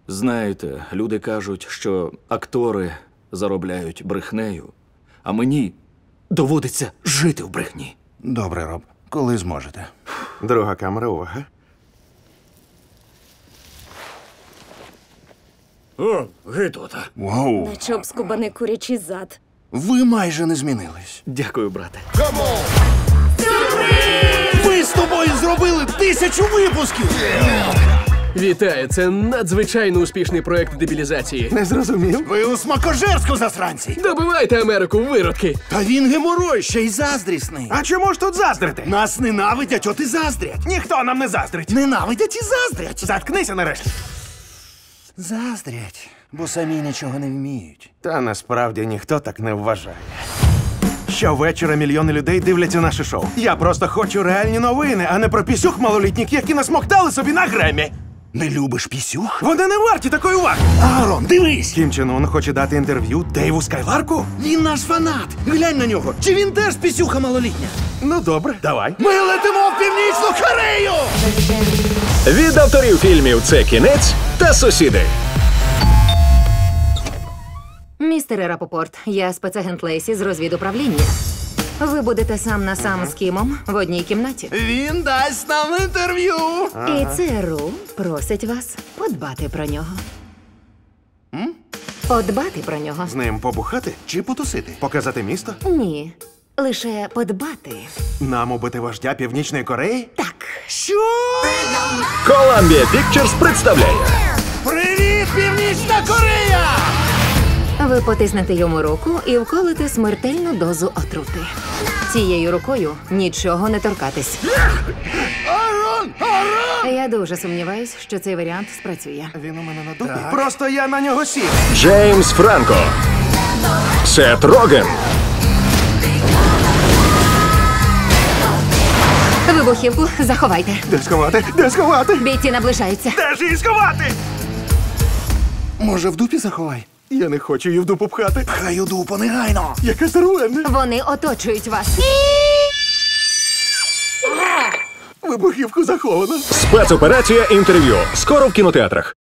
Знаєте, люди кажуть, що актори заробляють брехнею, а мені доводиться жити в брехні. Добре, Роб. Коли зможете. Друга камера, увага. О, гидота. Вау! Наче обскубаний курячий зад. Ви майже не змінились. Дякую, брате. Ви з тобою зробили 1000 випусків! Вітаю, це надзвичайно успішний проект дебілізації. Не зрозумів? Ви у смакожерську, засранці! Добивайте Америку, виродки! Та він геморой, ще й заздрісний. А чому ж тут заздрити? Нас ненавидять, от і заздрять. Ніхто нам не заздрить. Ненавидять і заздрять. Заткнися нарешті. Заздрять, бо самі нічого не вміють. Та насправді ніхто так не вважає. Щовечора мільйони людей дивляться наше шоу. Я просто хочу реальні новини, а не про пісюх малолітніх, які насмоктали собі на Гремі. Не любиш пісюх? Вони не варті такої уваги. Аарон, дивись! Кім Чен Ун хоче дати інтерв'ю Дейву Скайларку? Він наш фанат. Глянь на нього. Чи він теж пісюха малолітня? Ну добре, давай. Ми летимо в Північну Корею! Від авторів фільмів «Це кінець» та «Сусіди». Містере Рапопорт, я спецагент Лейсі з розвідуправління. Ви будете сам на сам з Кімом в одній кімнаті. Він дасть нам інтерв'ю! І ЦРУ просить вас подбати про нього. Подбати про нього. З ним побухати? Чи потусити? Показати місто? Ні. Лише подбати. Нам убити вождя Північної Кореї? Так. Що? Columbia Pictures представляє Привіт, Північна Корея! Ви потиснете йому руку і вколите смертельну дозу отрути. Цією рукою нічого не торкатись. Аарон! Аарон! Я дуже сумніваюсь, що цей варіант спрацює. Він у мене на дупі. Просто я на нього сів. Джеймс Франко, Сет Роген, Вибухівку заховайте. Де сховати? Де сховати? Бійці наближаються. Де ж її сховати? Може, в дупі заховай? Я не хочу її в дупу пхати. Хай у дупу негайно! Яке здоровенне. Вони оточують вас. Вибухівку заховано. спецоперація «Інтерв'ю». Скоро в кінотеатрах.